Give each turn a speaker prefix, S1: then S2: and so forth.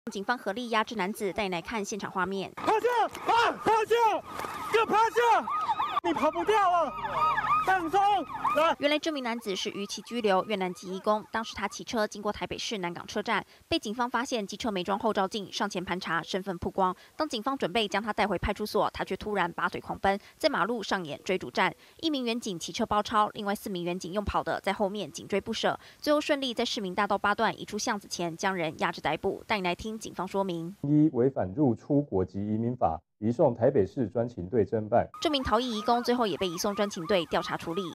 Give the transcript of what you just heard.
S1: 警方合力压制男子，带你来看现场画面。
S2: 趴下啊！趴下！就趴下！你跑不掉了。 放松！
S1: 原来这名男子是逾期居留越南籍移工，当时他骑车经过台北市南港车站，被警方发现机车没装后照镜，上前盘查，身份曝光。当警方准备将他带回派出所，他却突然拔腿狂奔，在马路上演追逐战。一名员警骑车包抄，另外4名员警用跑的在后面紧追不舍，最后顺利在市民大道8段一处巷子前将人压制逮捕。带你来听警方说明：
S3: 一、违反入出国及移民法，移送台北市专勤队侦办。
S1: 这名逃逸移工最后也被移送专勤队调查处理。